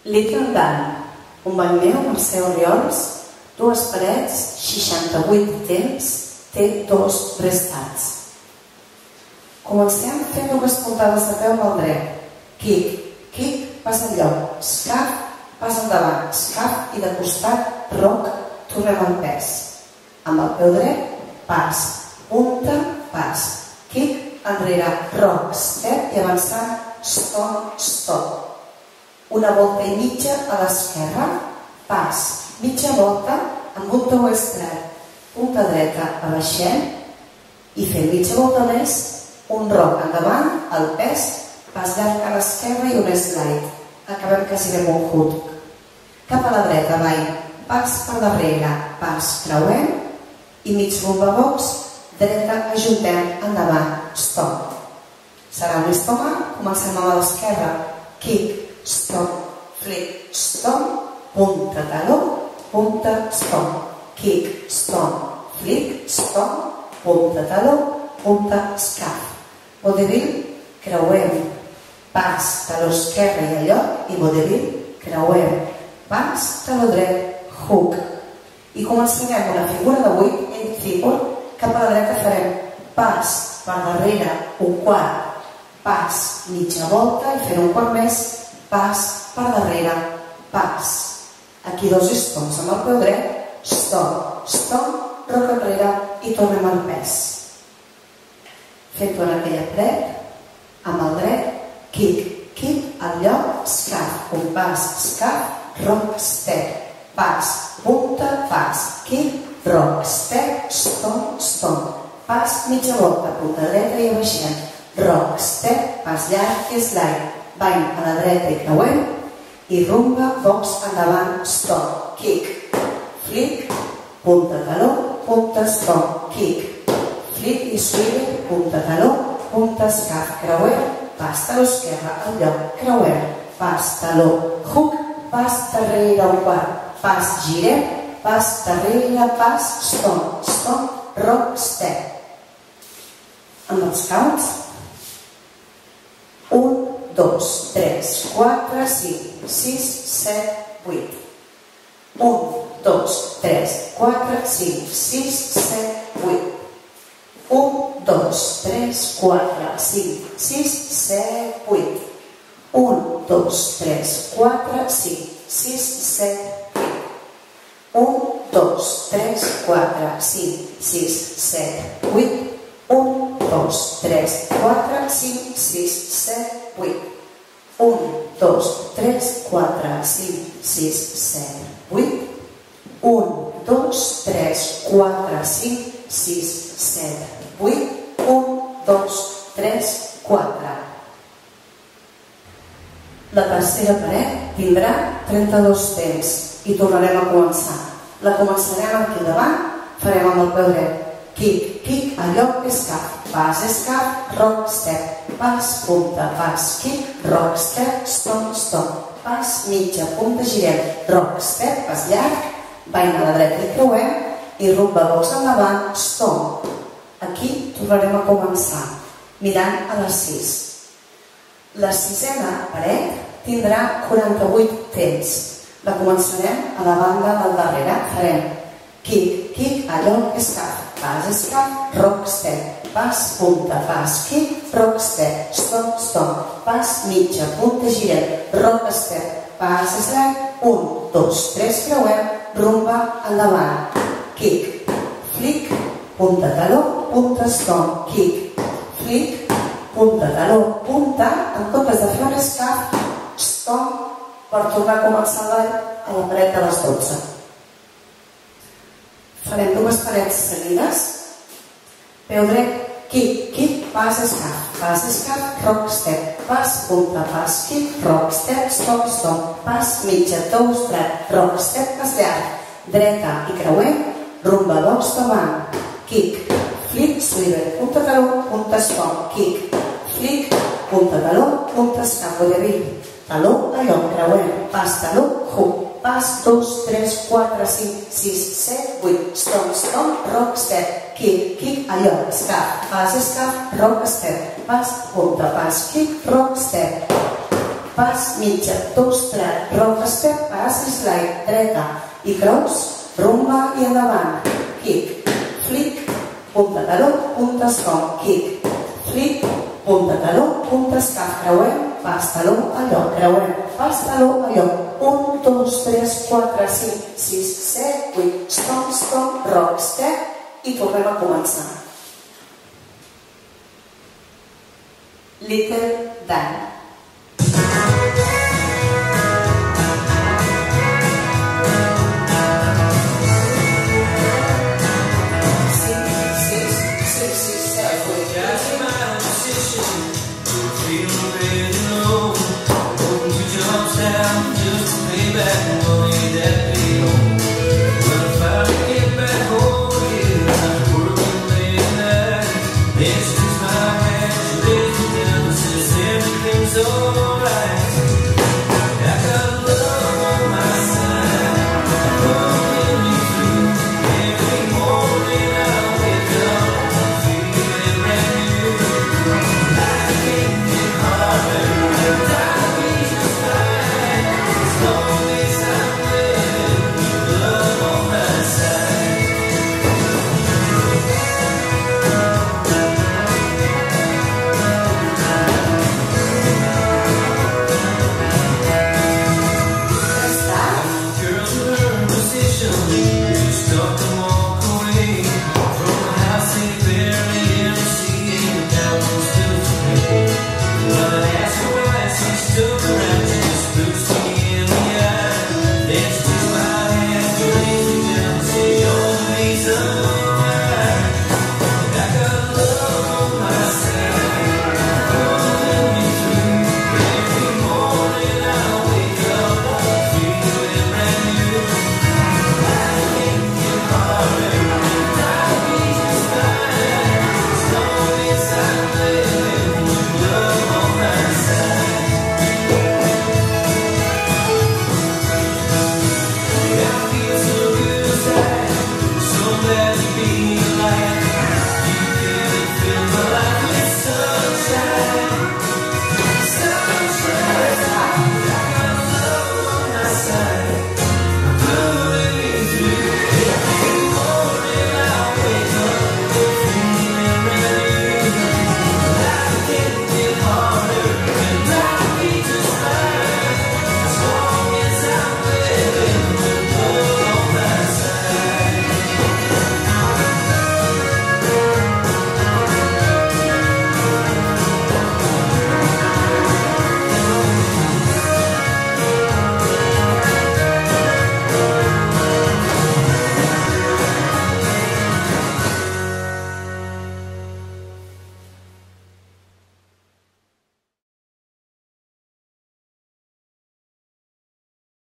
Little Dan, un bany meu, Mercè Oriols, 2 parets, 68 temps, té 2 restats. Comencem fent 2 puntades de peu amb el dret. Kick, kick, pas enlloc, scaf, pas endavant, scaf i de costat, roc, tornem al pes. Amb el peu dret, pas, punta, pas, kick, enrere, roc, step i avançant, stop, stop. Una volta i mitja a l'esquerra, pas, mitja volta amb un peu estret, punta dreta, abaixem i fem mitja volta més, un roc endavant, el pes, pas llarg a l'esquerra i un slide. Acabem quasi amb un hook. Cap a la dreta, ball, pas per darrere, pas, creuem i mig rumba box, dreta, ajuntem, endavant, stop. Serà un estoma, comencem amb l'esquerra, kick, stop, flick, stop, punta, taló, punta, stop, kick, stop, flick, stop, punta, taló, punta, scaf. Vodevil, creuem, pas, taló esquerre i allò, i vodevil, creuem, pas, taló dret, hook. I començarem una figura de 8, en figura, cap a la dreta farem pas per darrere, un quart, pas, mitja volta i fent un quart més, pas per darrere, pas. Aquí 2 stops amb el peu dret, stop, stop, roc enrere i tornem al pes. Fent-ho en aquella paret, amb el dret, kick, kick, al lloc, scaf, un pas, scaf, roc, step, pas, punta, pas, kick, roc, step, stop, stop, pas, mitja volta, punta dreta i abaixem, roc, step, pas llarg i slide, bany a la dreta i creuem i rumba, box, endavant, stop, kick, flick, punta, taló, punta, stop, kick, flick i swivel, punta, taló, punta, scaf, creuem, pas, taló esquerra, al lloc, creuem, pas, taló, hook, pas, darrere, un quart, pas, girem, pas, darrere, pas, stop, stop, rock, step. Amb els counts, 1, 2, 3, 4, 5, 6, 7, 8. 1, 2, 3, 4, 5, 6, 7, 8. 1, 2, 3, 4, 5, 6, 7, 8. 1, 2, 3, 4, 5, 6, 7, 8. 1, 2, 3, 4, 5, 6, 7, 8. 1, 2, 3, 4, 5, 6, 7, 8. 1, 2, 3, 4, 5, 6, 7, 8. 1, 2, 3, 4, 5, 6, 7, 8. 1, 2, 3, 4. La tercera paret tindrà 32 temps i tornarem a començar. La començarem aquí davant, farem amb el peu dret. Kick, kick, a lloc, escaf, pas, escaf, rock, step, pas, punta, pas, kick, rock, step, stop, stop, pas, mitja, punta, girem, rock, step, pas llarg, bany a la dreta i creuem, i rumba box endavant, stop. Aquí tornarem a començar, mirant a les 6. La sisena paret tindrà 48 temps. La començarem a la banda del darrere, farem kick, kick, a lloc, escaf, pas, escaf, rock, step, pas, punta, pas, kick, rock, step, stop, stop, pas, mitja, punta, girem, rock, step, pas, slide, 1, 2, 3, creuem, rumba, endavant, kick, flick, punta, taló, punta, stop, kick, flick, punta, taló, punta, en comptes de fer un escaf, stop, per tornar a començar a la paret de les 12. Farem 2 parets seguides. Peu dret, kick, kick, pas, escaf, rock, step, pas, punta, pas, kick, rock, step, stop, stop, pas, mitja, tous, dret, rock, step, pas llarg, dreta i creuem, rumba, box, davant, kick, flick, swivel, punta, taló, punta, stop, kick, flick, punta, taló, punta, escaf, vodevil, taló, allò, creuem, pas, taló, hook, pas, 2, 3, 4, 5, 6, 7, 8, stop, stop, rock, step, kick, kick, allò, escaf, pas, escaf, rock, step, pas, punta, pas, kick, rock, step. pas, mitja, dos, tret, rock, step, pas, slide, dreta i cross, rumba i endavant, kick, flick, punta taló, punta escom, kick, flick, punta taló, punta escaf, creuem, pas, taló, al lloc, creuem, pas, taló, al lloc, 1, 2, 3, 4, 5, 6, 7, 8, stomp, stomp, rock, step i tornem a començar. Little Dan.